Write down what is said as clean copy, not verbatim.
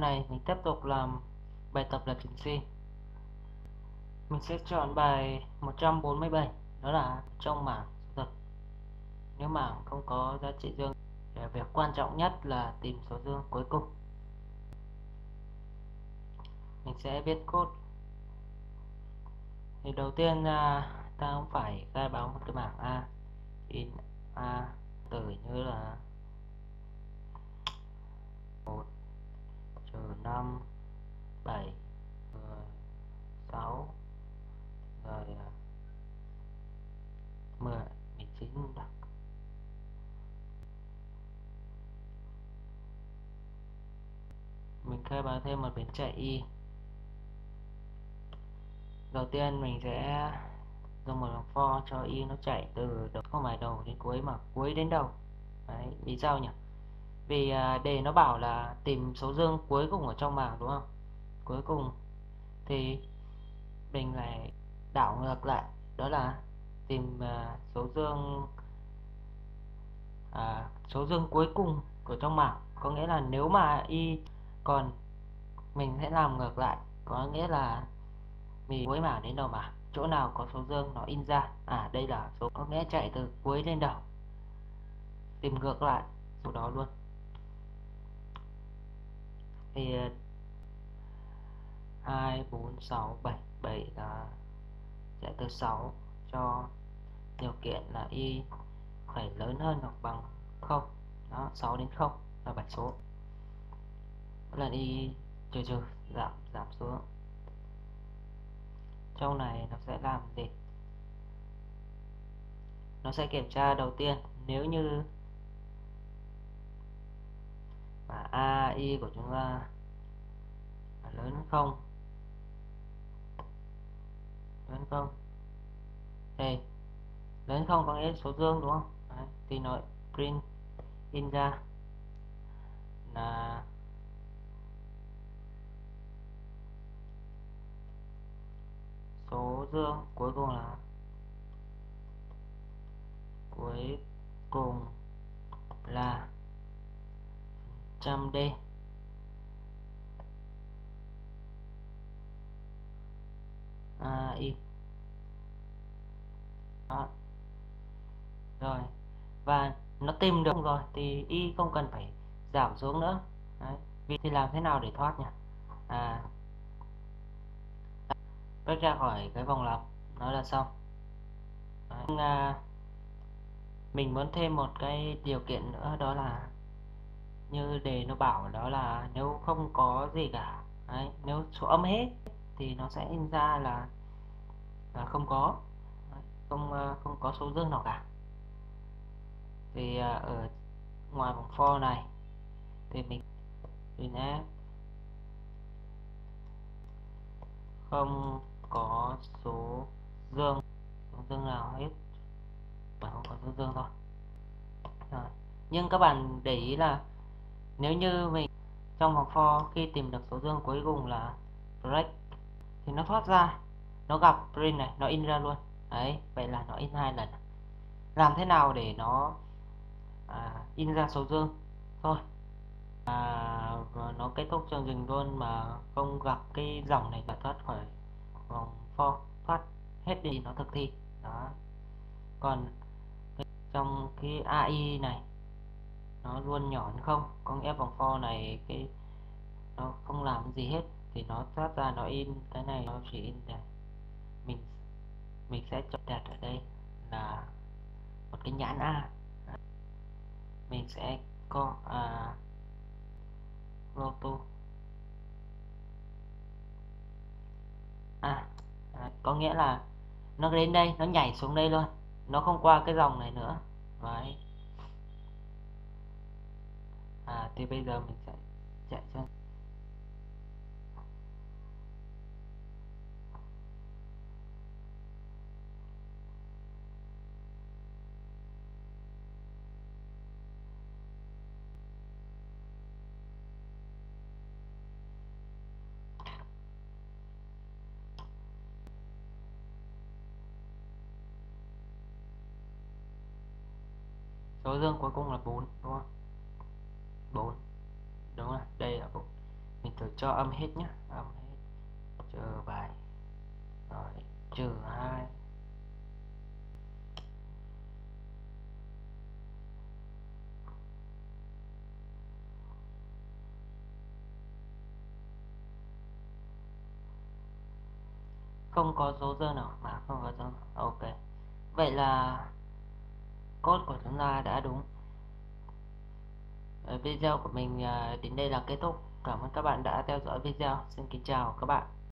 này mình tiếp tục làm bài tập lập trình C. Mình sẽ chọn bài 147, đó là trong mảng số thực. Nếu mảng không có giá trị dương, việc quan trọng nhất là tìm số dương cuối cùng. Mình sẽ viết code. Thì đầu tiên ta cũng phải khai báo một cái bảng A. In A từ như là 1 trừ 5 7 6 rồi 10 19 đặc. Mình khai báo thêm một biến chạy y. Đầu tiên mình sẽ dùng một vòng for cho y nó chạy từ đầu, không phải đầu đến cuối mà cuối đến đầu. Đấy, vì sao nhỉ? Vì đề nó bảo là tìm số dương cuối cùng ở trong bảng, đúng không? Cuối cùng thì mình lại đảo ngược lại, đó là tìm số dương cuối cùng của trong bảng. Có nghĩa là nếu mà y còn, mình sẽ làm ngược lại, có nghĩa là mình cuối bảng đến đầu bảng, chỗ nào có số dương nó in ra. Đây là số, có nghĩa chạy từ cuối lên đầu, tìm ngược lại số đó luôn. Thì 2 4 6 7 7 là chạy từ 6 cho điều kiện là y phải lớn hơn hoặc bằng 0. Đó, 6 đến 0 là 7 số. Mỗi lần y trừ giảm xuống. Trong này nó sẽ làm gì? Nó sẽ kiểm tra đầu tiên, nếu như mà AI của chúng ta lớn hơn không, thì lớn không có nghĩa số dương, đúng không? Đấy, thì nó print in ra là số dương cuối cùng là trăm D. Y đó. Rồi, và nó tìm được rồi thì y không cần phải giảm xuống nữa. Đấy. Vì thì làm thế nào để thoát nhỉ? Bước ra khỏi cái vòng lặp, nó là xong. Đấy. Mình muốn thêm một cái điều kiện nữa, đó là như đề nó bảo, đó là nếu không có gì cả. Đấy, nếu số âm hết thì nó sẽ in ra là không có. Đấy, không có số dương nào cả. Thì ở ngoài vòng for này thì mình nhé, không có số dương nào hết, mà không có số dương thôi. Rồi. Nhưng các bạn để ý là nếu như mình trong vòng for khi tìm được số dương cuối cùng là break thì nó thoát ra, nó gặp print này, nó in ra luôn. Đấy, vậy là nó in 2 lần. Làm thế nào để nó in ra số dương thôi, và nó kết thúc chương trình luôn mà không gặp cái dòng này, là thoát khỏi vòng for, thoát hết đi nó thực thi đó. Còn trong cái AI này nó luôn nhỏ hơn không, có nghĩa vòng for này nó không làm gì hết thì nó thoát ra, nó in cái này, nó chỉ in này. Mình sẽ chọn đặt ở đây là một cái nhãn A. Mình sẽ có loto có nghĩa là nó đến đây, nó nhảy xuống đây luôn, nó không qua cái dòng này nữa. Đấy. Thì bây giờ mình sẽ chạy cho số dương cuối cùng là 4, đúng không? 4, đúng rồi, đây là 4. Mình thử cho âm hết nhé, âm hết, trừ 7, rồi trừ 2. Không có dấu dơ nào mà không có dấu. Ok, vậy là code của chúng ta đã đúng. Video của mình đến đây là kết thúc. Cảm ơn các bạn đã theo dõi video. Xin kính chào các bạn.